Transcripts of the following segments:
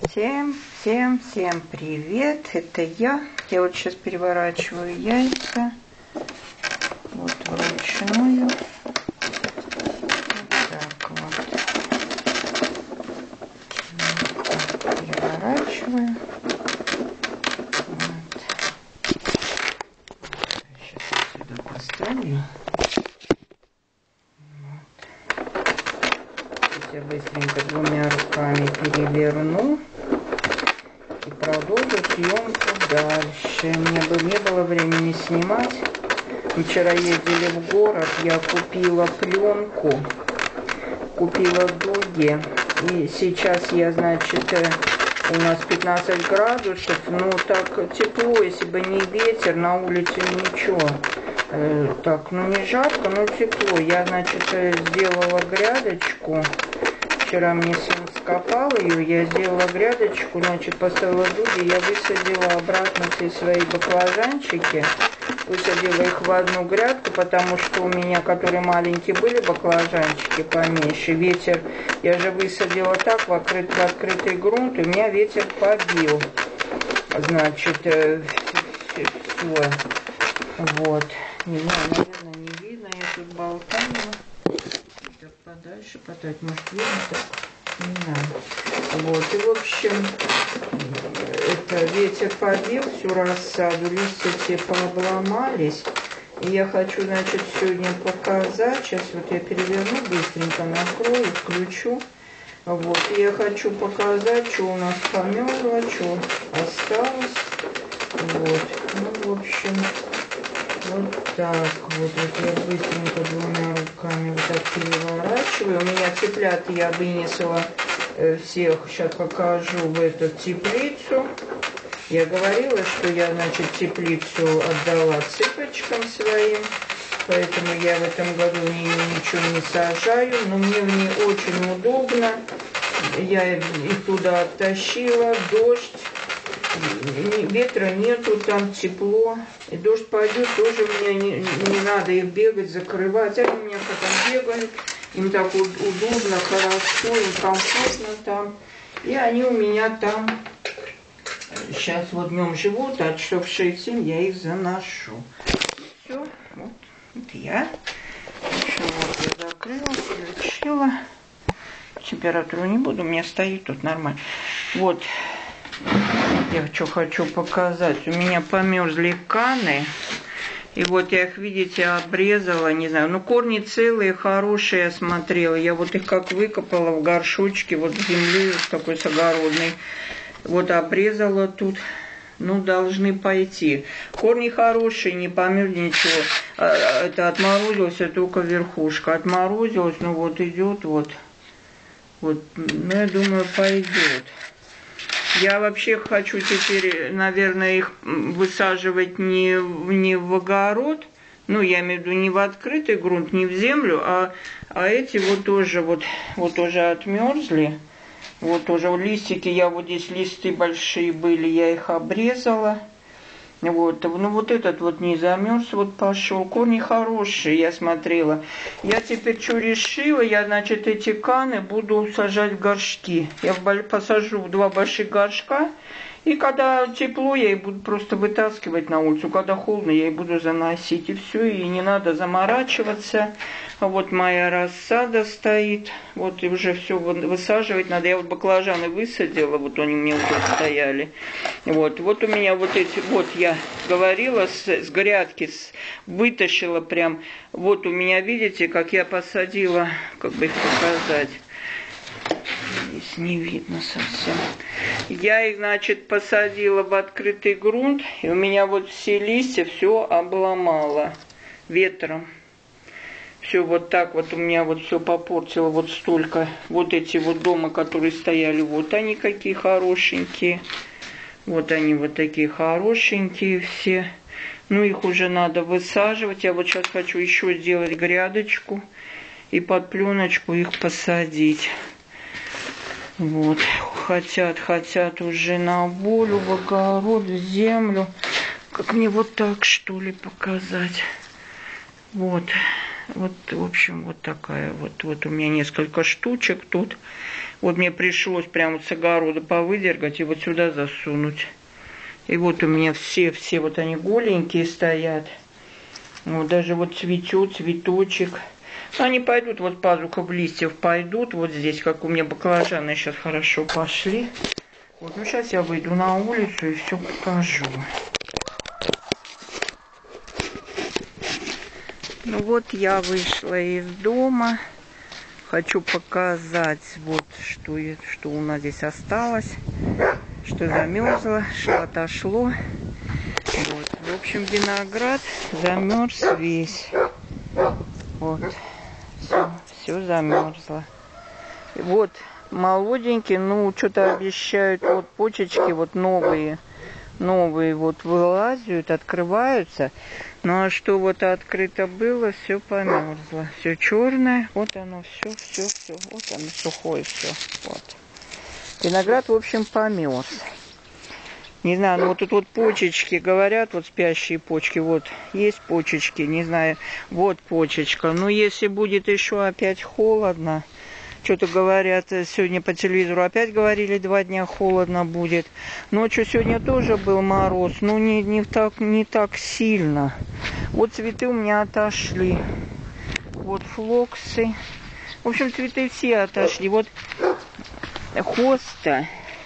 Всем привет, это я. Я вот сейчас переворачиваю яйца. Вот вручную. Вот так вот. Переворачиваю. Вот. Сейчас отсюда поставлю. Вот. Я быстренько двумя руками переверну. И продолжу съемку дальше. Мне бы не было времени снимать. Вчера ездили в город, я купила пленку, купила дуги. И сейчас я, значит, у нас 15 градусов, ну так тепло, если бы не ветер, на улице ничего. Так, ну не жарко, но тепло. Я, значит, сделала грядочку. Вчера мне сын скопал ее, я сделала грядочку, значит, поставила дуги, я высадила обратно все свои баклажанчики, высадила их в одну грядку, потому что у меня, которые маленькие были баклажанчики поменьше, ветер, я же высадила так в открытый грунт, и у меня ветер побил, значит, все, вот, не знаю, наверное, не видно, я тут болтаю. Подальше подать, может видно так? Не знаю. Вот, и в общем, это ветер побил всю рассаду, листья все пообломались. И я хочу, значит, сегодня показать, сейчас вот я переверну, быстренько накрою, включу. Вот, и я хочу показать, что у нас померло, что осталось. Вот, ну, в общем... Вот так вот я быстренько двумя руками вот так переворачиваю. У меня цыплят я вынесла всех, сейчас покажу, в эту теплицу. Я говорила, что я, значит, теплицу отдала цыпочкам своим, поэтому я в этом году в нее ничего не сажаю, но мне в ней очень удобно. Я их туда оттащила, дождь. Ветра нету, там тепло. И дождь пойдет, тоже мне не надо их бегать, закрывать. Они у меня потом бегают, им так удобно, хорошо, им комфортно там. И они у меня там сейчас вот днем живут, а часов 6-7 я их заношу. Все, вот я. Еще вот я закрыла, включила. Температуру не буду, у меня стоит тут нормально. Вот. Я что хочу показать. У меня померзли каны. И вот я их, видите, обрезала. Не знаю, ну корни целые, хорошие, я смотрела. Я вот их как выкопала в горшочке, вот в земле такой с огородной. Вот обрезала тут. Ну, должны пойти. Корни хорошие, не померзли ничего. Это отморозилось, только верхушка. Отморозилось, ну вот идет, вот. Вот, ну, я думаю, пойдет. Я вообще хочу теперь, наверное, их высаживать не в огород, ну, я имею в виду не в открытый грунт, не в землю, а эти вот тоже, вот уже отмерзли. Вот уже листики, я вот здесь листы большие были, я их обрезала. Вот, ну вот этот вот не замерз, вот пошел. Корни хорошие, я смотрела. Я теперь что решила, я, значит, эти каны буду сажать в горшки. Я посажу в 2 больших горшка, и когда тепло, я их буду просто вытаскивать на улицу. Когда холодно, я их буду заносить. И все, и не надо заморачиваться. Вот моя рассада стоит. Вот и уже все высаживать надо. Я вот баклажаны высадила, вот они у меня уже стояли. Вот у меня вот эти, вот я говорила с грядки, вытащила прям. Вот у меня, видите, как я посадила, как бы их показать. Здесь не видно совсем. Я их, значит, посадила в открытый грунт, и у меня вот все листья все обломало ветром. Все вот так вот у меня вот все попортило, вот столько. Вот эти вот дома, которые стояли, вот они какие хорошенькие. Вот они вот такие хорошенькие все. Ну, их уже надо высаживать. Я вот сейчас хочу еще сделать грядочку и под пленочку их посадить. Вот, хотят уже на волю, в огород, в землю. Как мне вот так, что ли, показать? Вот, в общем, вот такая вот у меня несколько штучек тут. Вот мне пришлось прямо с огорода повыдергать и вот сюда засунуть. И вот у меня все вот они голенькие стоят. Вот даже вот цветет цветочек. Они пойдут, вот пазуха в листьев пойдут. Вот здесь, как у меня баклажаны сейчас хорошо пошли. Вот, ну сейчас я выйду на улицу и все покажу. Ну вот я вышла из дома. Хочу показать, вот что у нас здесь осталось. Что замерзло, что отошло. Вот. В общем, виноград замерз весь. Вот. Все замерзло. Вот молоденькие, ну, что-то обещают, вот почечки вот новые вот вылазят, открываются. Ну, а что вот открыто было, все померзло. Все черное, вот оно, все. Вот оно сухое все. Вот. Виноград, в общем, померз. Не знаю, ну вот тут вот почечки, говорят, вот спящие почки, вот есть почечки, не знаю, вот почечка. Но если будет еще опять холодно, что-то говорят, сегодня по телевизору опять говорили, 2 дня холодно будет. Ночью сегодня тоже был мороз, но не так сильно. Вот цветы у меня отошли. Вот флоксы. В общем, цветы все отошли. Вот хоста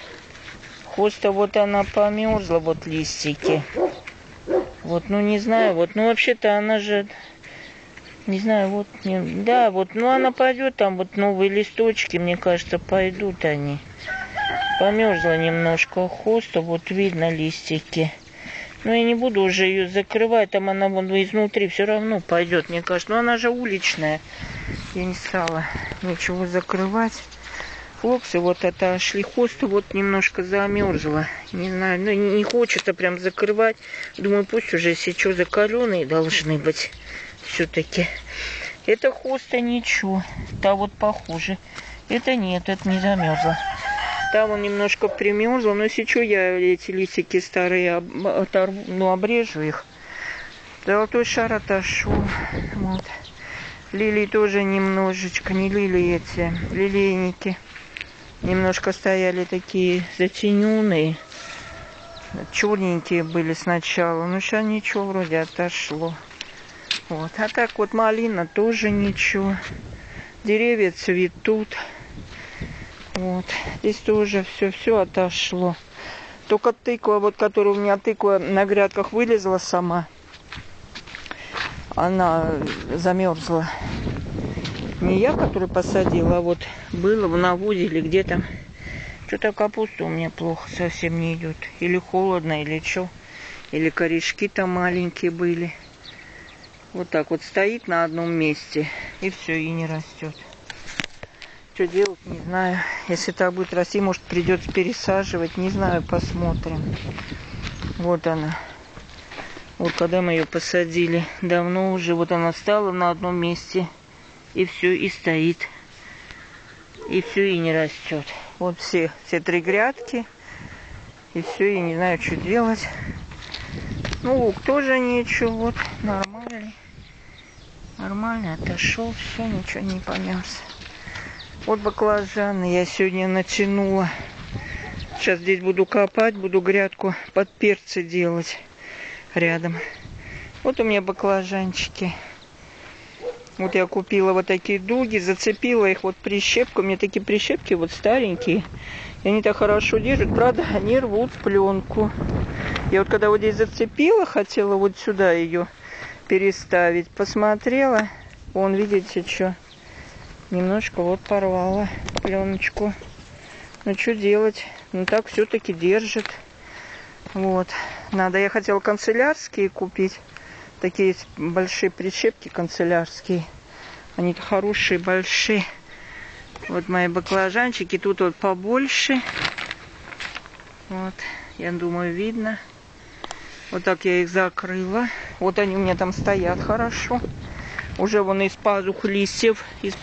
вот она померзла, вот листики. Вот, ну не знаю, вот, ну вообще-то она же... Не знаю, вот, да, вот, ну она пойдет, там вот новые листочки, мне кажется, пойдут они. Померзла немножко хоста, вот видно листики. Но я не буду уже ее закрывать, там она вон изнутри все равно пойдет, мне кажется. Но она же уличная, я не стала ничего закрывать. Флоксы вот отошли, хоста вот немножко замерзла. Не знаю, ну не хочется прям закрывать. Думаю, пусть уже если что, закаленные должны быть. Все-таки. Это хоста ничего. Та вот похуже. Это нет, это не замерзло. Там он немножко примерзла, но если что, я эти листики старые обрежу их. Золотой шар отошел. Вот. Лилии тоже немножечко, не лилии эти, лилейники. Немножко стояли такие затененные. Черненькие были сначала. Но сейчас ничего вроде отошло. Вот. А так вот малина тоже ничего. Деревья цветут. Вот. Здесь тоже все отошло. Только тыква, вот которая у меня тыква на грядках вылезла сама. Она замерзла. Не я, которую посадила, а вот было в навозе или где-то. Что-то капуста у меня плохо совсем не идет. Или холодно, или что. Или корешки там маленькие были. Вот так вот стоит на одном месте, и все, и не растет. Что делать, не знаю. Если так будет расти, может, придется пересаживать. Не знаю, посмотрим. Вот она. Вот когда мы ее посадили, давно уже, вот она стала на одном месте, и все, и стоит. И все, и не растет. Вот все 3 грядки, и все, и не знаю, что делать. Ну, лук тоже ничего, вот, нормально. Нормально, отошел, все, ничего не померз. Вот баклажаны я сегодня натянула. Сейчас здесь буду копать, буду грядку под перцы делать рядом. Вот у меня баклажанчики. Вот я купила вот такие дуги, зацепила их вот прищепку. У меня такие прищепки вот старенькие. И они так хорошо держат. Правда, они рвут пленку. Я вот когда вот здесь зацепила, хотела вот сюда ее переставить. Посмотрела. Вон, видите, что? Немножко вот порвала пленочку. Ну, что делать? Ну, так все-таки держит. Вот. Надо, я хотела канцелярские купить. Такие большие прищепки канцелярские. Они-то хорошие, большие. Вот мои баклажанчики. Тут вот побольше. Вот. Я думаю, видно. Вот так я их закрыла. Вот они у меня там стоят хорошо. Уже вон из пазух листьев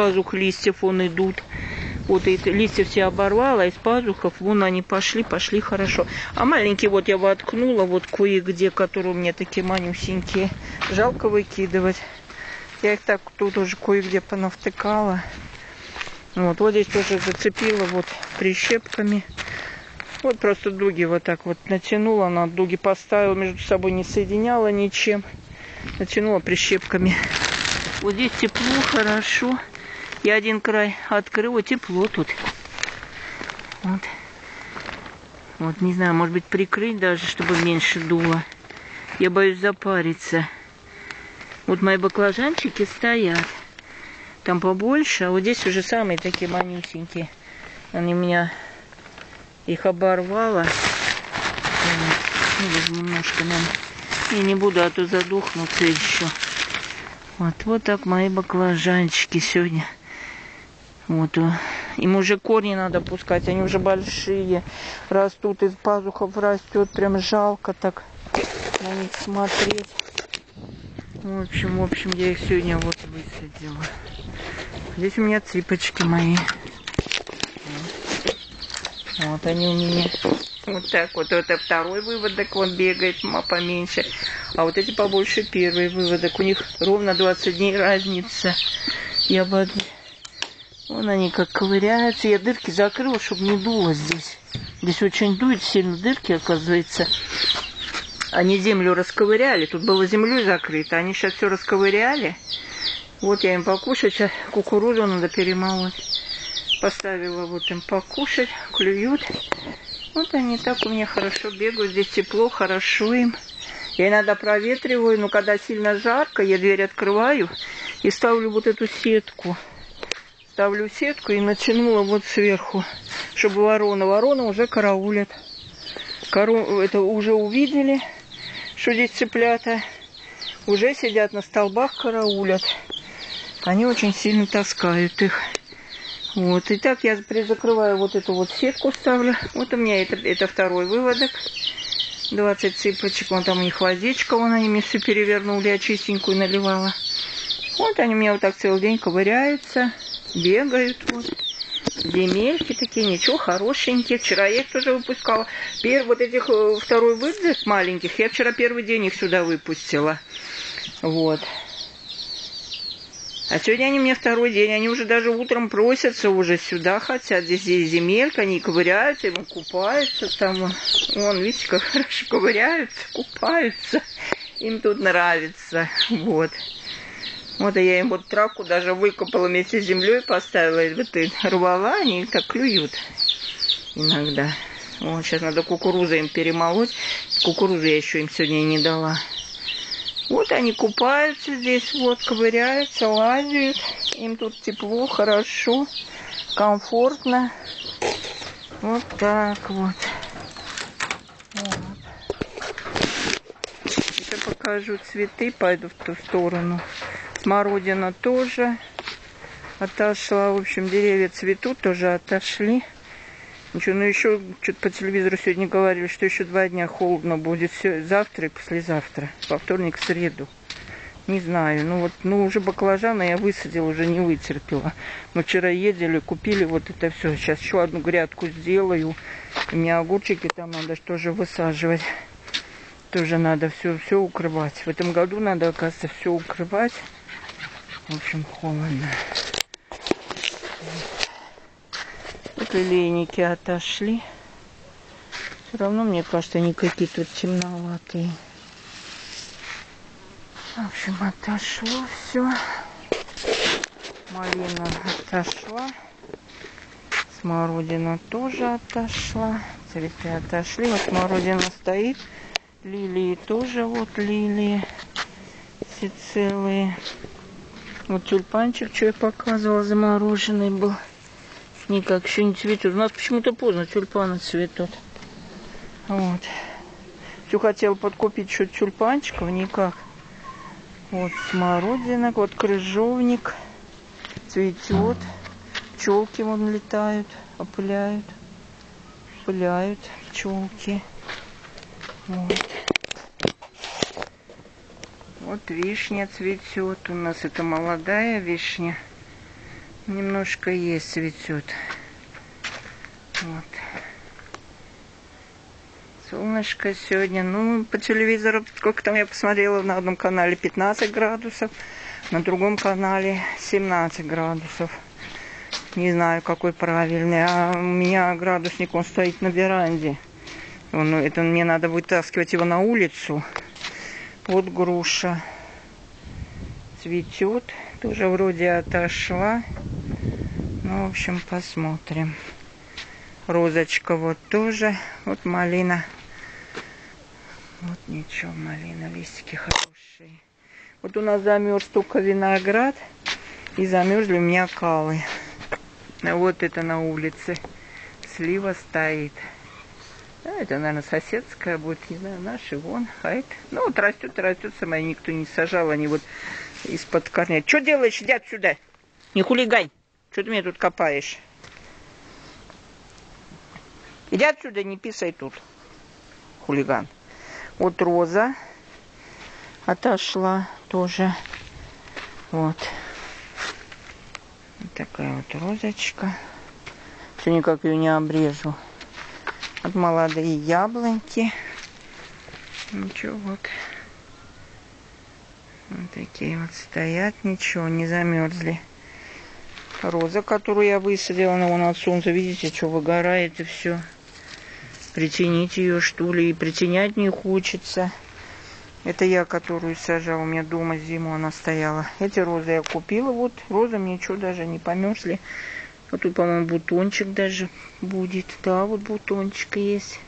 вон идут. Вот эти листья все оборвала, из пазухов вон они пошли хорошо. А маленькие вот я воткнула, вот кое-где, которые у меня такие манюсенькие. Жалко выкидывать. Я их так тут уже кое-где понавтыкала. Вот здесь тоже зацепила вот прищепками. Вот просто дуги вот так вот натянула, на дуги поставила, между собой не соединяла ничем. Натянула прищепками. Вот здесь тепло, хорошо. Я один край открыла, тепло тут. Вот. Вот, не знаю, может быть прикрыть даже, чтобы меньше дуло. Я боюсь запариться. Вот мои баклажанчики стоят. Там побольше, а вот здесь уже самые такие манюсенькие. Они меня их оборвало. Ну, даже немножко нам. Я не буду, а то задохнуться еще. Вот так мои баклажанчики сегодня. Вот. Им уже корни надо пускать, они уже большие. Растут, из пазухов растет. Прям жалко так на них смотреть. В общем, я их сегодня вот высадила. Здесь у меня цыпочки мои. Вот они у меня. Вот так вот. Это второй выводок, он бегает поменьше. А вот эти побольше первый выводок. У них ровно 20 дней разница. Я бы... Вон они как ковыряются. Я дырки закрыла, чтобы не дуло здесь. Здесь очень дует сильно, дырки, оказывается. Они землю расковыряли. Тут было землей закрыто. Они сейчас все расковыряли. Вот я им покушать. Сейчас кукурузу надо перемолоть. Поставила вот им покушать. Клюют. Вот они так у меня хорошо бегают. Здесь тепло, хорошо им. Я иногда проветриваю, но когда сильно жарко, я дверь открываю и ставлю вот эту сетку. Ставлю сетку и натянула вот сверху, чтобы ворона уже караулят. Это уже увидели, что здесь цыплята. Уже сидят на столбах, караулят. Они очень сильно таскают их. Вот. И так я закрываю вот эту вот сетку, ставлю. Вот у меня это второй выводок. 20 цыпочек. Вон там у них водичка. Вон они мне все перевернули. Я чистенькую наливала. Вот они у меня вот так целый день ковыряются. Бегают. Вот. Земельки такие. Ничего, хорошенькие. Вчера я их тоже выпускала. Вот этих второй выводок маленьких. Я вчера первый день их сюда выпустила. Вот. А сегодня они мне второй день, они уже даже утром просятся уже сюда, хотят. Здесь есть земелька, они ковыряются, ему купаются там. Вон, видите, как хорошо ковыряются, купаются. Им тут нравится, вот. Вот, а я им вот травку даже выкопала вместе с землей, поставила, и вот и рвала, они так клюют иногда. Вот, сейчас надо кукурузу им перемолоть. Кукурузу я еще им сегодня не дала. Вот они купаются здесь, вот, ковыряются, лазят. Им тут тепло, хорошо, комфортно. Вот так вот. Сейчас покажу цветы, пойду в ту сторону. Смородина тоже отошла. В общем, деревья цветут, тоже отошли. Ничего, ну еще что-то по телевизору сегодня говорили, что еще 2 дня холодно будет. Все, завтра и послезавтра. Во вторник, в среду. Не знаю. Ну уже баклажаны я высадила, уже не вытерпела. Мы вчера ездили, купили вот это все. Сейчас еще одну грядку сделаю. У меня огурчики там надо тоже высаживать. Тоже надо все укрывать. В этом году надо, оказывается, все укрывать. В общем, холодно. Вот лилейники отошли. Все равно, мне кажется, они какие-то темноватые. В общем, отошло все. Малина отошла. Смородина тоже отошла. Цветы отошли. Вот смородина стоит. Лилии тоже, вот лилии. Все целые. Вот тюльпанчик, что я показывала, замороженный был. Никак еще не цветет. У нас почему-то поздно тюльпаны цветут. Вот. Все хотела подкупить что-то тюльпанчиков, никак. Вот смородина, вот крыжовник цветет. Пчелки вон летают, опыляют. Пыляют пчелки. Вот. Вот вишня цветет. У нас это молодая вишня. Немножко есть, цветет. Вот. Солнышко сегодня. Ну, по телевизору, сколько там я посмотрела, на одном канале 15 градусов, на другом канале 17 градусов. Не знаю, какой правильный. А у меня градусник, он стоит на веранде. Это мне надо вытаскивать его на улицу. Вот груша цветет. Тоже вроде отошла. Ну, в общем, посмотрим. Розочка вот тоже. Вот малина. Вот ничего, малина, листики хорошие. Вот у нас замерз только виноград. И замерзли у меня калы. Вот это на улице. Слива стоит. Это, наверное, соседская будет, не знаю, наши, вон, а это. Ну, вот растет, сама никто не сажал, они вот из-под корней. Что делаешь, иди отсюда? Не хулигань. Что ты меня тут копаешь? Иди отсюда, не писай тут, хулиган. Вот роза отошла тоже. Вот. Вот такая вот розочка. Все никак ее не обрежу. Вот молодые яблоньки. Ничего, вот. Вот такие вот стоят. Ничего, не замерзли. Роза, которую я высадила, она вон от солнца, видите, что выгорает и все. Притянить ее, что ли, и притянять не хочется. Это я, которую сажала, у меня дома зиму она стояла. Эти розы я купила, вот. Розы мне что, даже не померзли. Вот тут, по-моему, бутончик даже будет. Да, вот бутончик есть.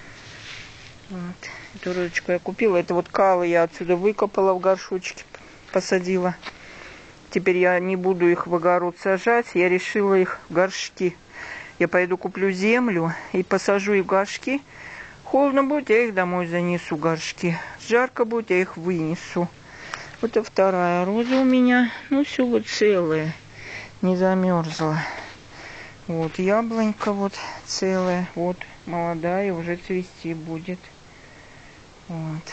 Вот. Эту розочку я купила. Это вот калы я отсюда выкопала в горшочке, посадила. Теперь я не буду их в огород сажать. Я решила их в горшки. Я пойду куплю землю и посажу их в горшки. Холодно будет, я их домой занесу, горшки. Жарко будет, я их вынесу. Вот это вторая роза у меня. Ну, все вот целое. Не замерзла. Вот яблонька вот целая. Вот молодая, уже цвести будет. Вот.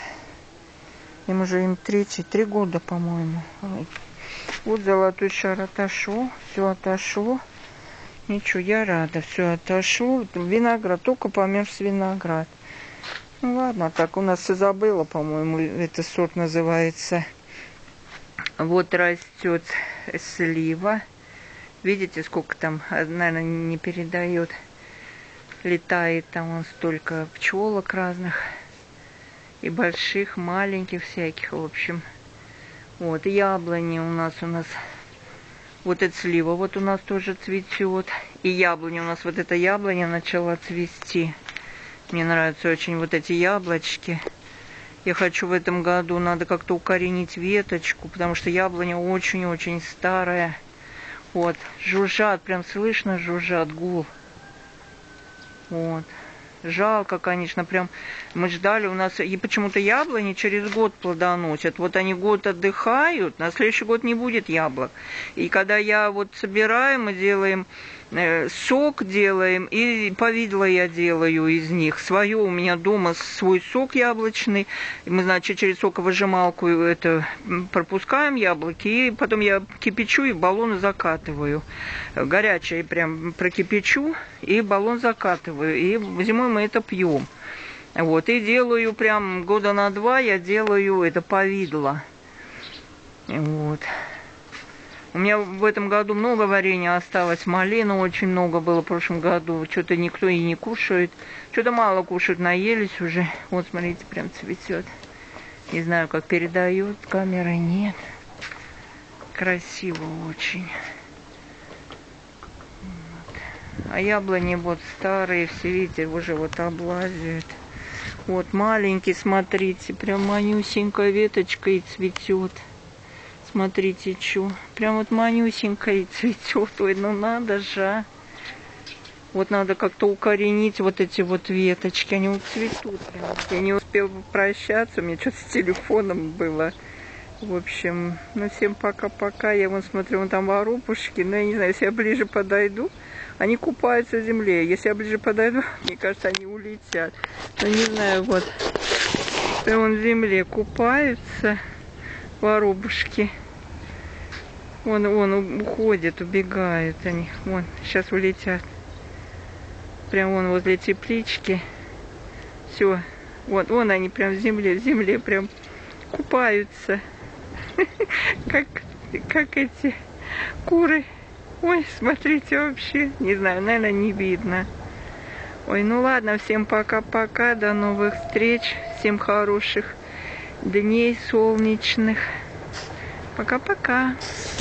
Им уже 3 года, по-моему. Вот золотой шар отошел. Все отошло. Ничего, я рада. Все отошло. Виноград, только померз виноград. Ну ладно, так у нас Изабелла, по-моему, это сорт называется. Вот растет слива. Видите, сколько там, наверное, не передает. Летает там он столько пчелок разных. И больших, маленьких всяких, в общем. Вот, яблони у нас. Вот эта слива вот у нас тоже цветет. И яблони у нас, вот эта яблоня начала цвести. Мне нравятся очень вот эти яблочки. Я хочу в этом году, надо как-то укоренить веточку, потому что яблоня очень-очень старая. Вот, жужжат, прям слышно жужжат, гул. Вот. Жалко, конечно, прям мы ждали, у нас и почему-то яблони через год плодоносят. Вот они год отдыхают, на следующий год не будет яблок. И когда я вот собираю, мы делаем сок делаем, и повидло я делаю из них. Свое у меня дома свой сок яблочный. Мы, значит, через соковыжималку это пропускаем яблоки, и потом я кипячу и баллоны закатываю. Горячее прям прокипячу, и баллон закатываю. И зимой мы это пьем. Вот, и делаю прям года на 2 я делаю это повидло. Вот. У меня в этом году много варенья осталось, малины очень много было в прошлом году. Что-то никто и не кушает. Что-то мало кушают, наелись уже. Вот, смотрите, прям цветет. Не знаю, как передает камера, нет. Красиво очень. Вот. А яблони вот старые, все, видите, уже вот облазят. Вот маленький, смотрите, прям манюсенькая веточка и цветет. Смотрите, что. Прям вот манюсенькая цветет. Ой, ну надо же. Вот надо как-то укоренить вот эти вот веточки. Они вот цветут. Прям. Я не успела попрощаться. У меня что-то с телефоном было. В общем, ну всем пока-пока. Я вон смотрю, вон там воробушки. Но я не знаю, если я ближе подойду, они купаются в земле. Если я ближе подойду, мне кажется, они улетят. Ну не знаю, вот. Вон в земле купаются воробушки. Вон уходят, убегают они. Вон, сейчас улетят. Прям вон возле теплички. Все. Вот, вон они прям в земле прям купаются. Как эти куры Ой, смотрите, вообще, не знаю, наверное, не видно. Ой, ну ладно, всем пока-пока, до новых встреч, всем хороших дней солнечных. Пока-пока.